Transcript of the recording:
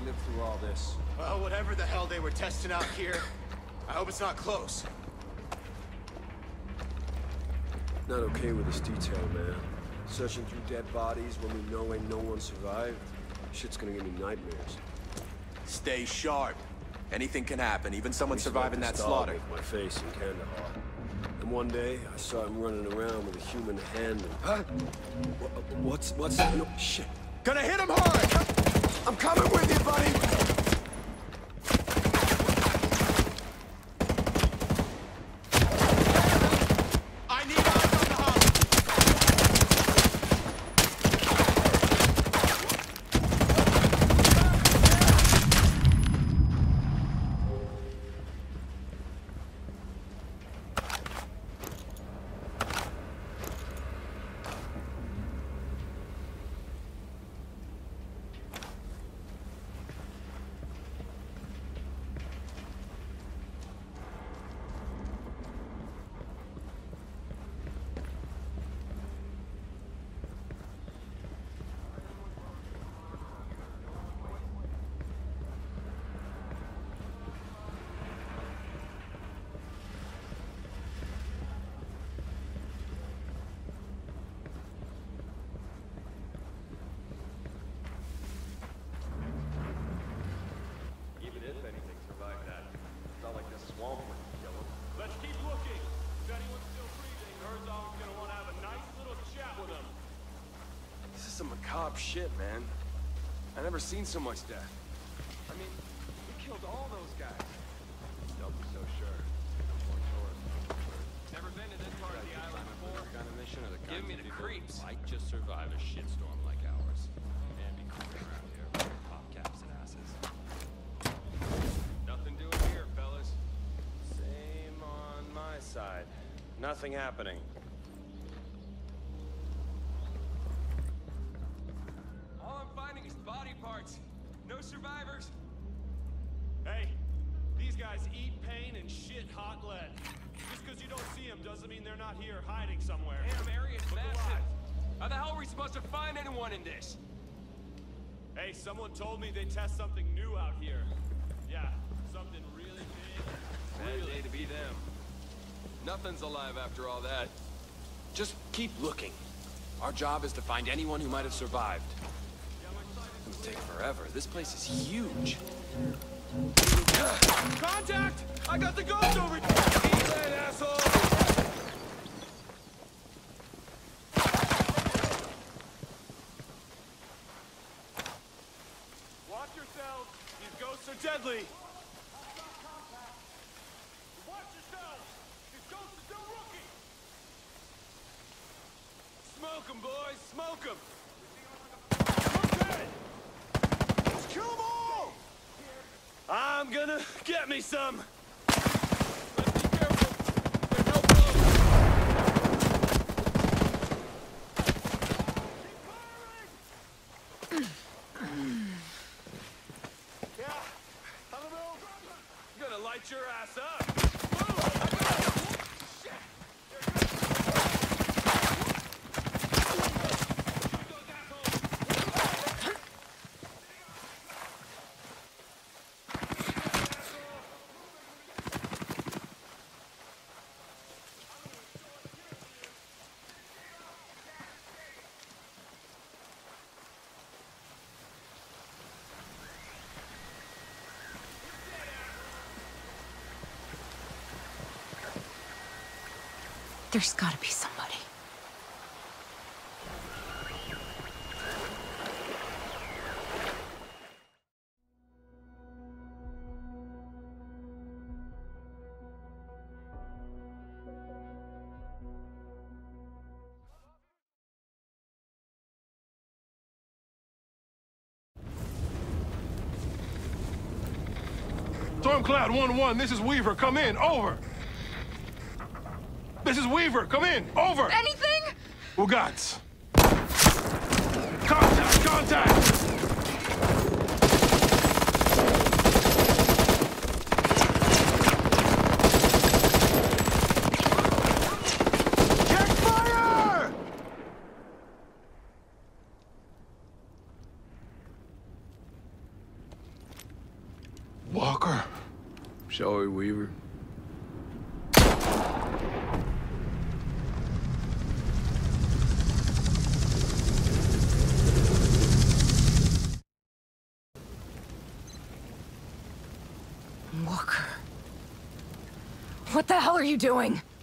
live through all this. Well, whatever the hell they were testing out here, I hope it's not close. Not okay with this detail, man. Searching through dead bodies when we know ain't no one survived. Shit's gonna give me nightmares. Stay sharp. Anything can happen, even someone surviving that slaughter. With my face in Kandahar. And one day, I saw him running around with a human hand and... Huh? What's that? No, shit. Gonna hit him hard! I'm coming with you, buddy! Some macabre shit, man. I never seen so much death. I mean, we killed all those guys. Don't be so sure. Never been to this part of the island before. Kind of mission or the Give me the creeps. Might just survive a shitstorm like ours. And be cool around here with pop caps and asses. Nothing doing here, fellas. Same on my side. Nothing happening. Body parts. No survivors. Hey, these guys eat pain and shit hot lead. Just because you don't see them doesn't mean they're not here hiding somewhere. Damn, area's massive. How the hell are we supposed to find anyone in this? Hey, someone told me they test something new out here. Yeah, something really big. Bad day to be them. Nothing's alive after all that. Just keep looking. Our job is to find anyone who might have survived. It'll take forever. This place is huge. Contact! I got the ghost over here! Eat that, asshole! Watch yourselves! These ghosts are deadly! Watch yourselves! These ghosts are still rookie! Smoke 'em, boys! Smoke 'em! Kill them all! I'm gonna get me some! Let's be careful! There's no blow! Keep firing! Yeah, on the move! I'm gonna light your ass up! There's gotta be somebody. Stormcloud 1-1, this is Weaver. Come in. Over. This is Weaver. Come in. Over. Anything? Ugats. Contact! Contact! Walker. Shall we, Weaver? Walker. What the hell are you doing?